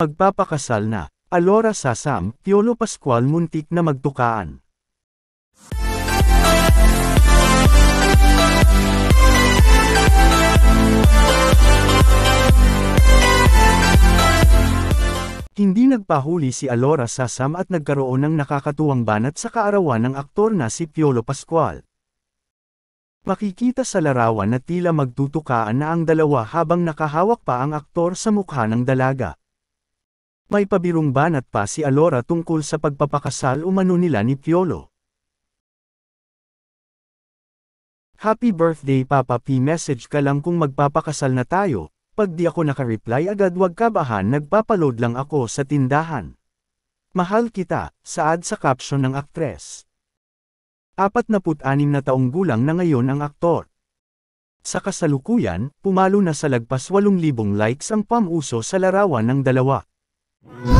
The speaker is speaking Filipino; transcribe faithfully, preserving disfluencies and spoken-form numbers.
Magpapakasal na. Alora Sasam, Piolo Pascual muntik na magtukaan. Hindi nagpahuli si Alora Sasam at nagkaroon ng nakakatuwang banat sa kaarawan ng aktor na si Piolo Pascual. Makikita sa larawan na tila magtutukaan na ang dalawa habang nakahawak pa ang aktor sa mukha ng dalaga. May pabirong banat pa si Alora tungkol sa pagpapakasal umano nila ni Piolo. Happy birthday Papa P, message ka lang kung magpapakasal na tayo. Pag di ako nakareply agad wag kabahan, nagpapaload lang ako sa tindahan. Mahal kita, saad sa caption ng aktres. apatnapu't-anim na taong gulang na ngayon ang aktor. Sa kasalukuyan, pumalo na sa lagpas walong libong likes ang pamuso sa larawan ng dalawa.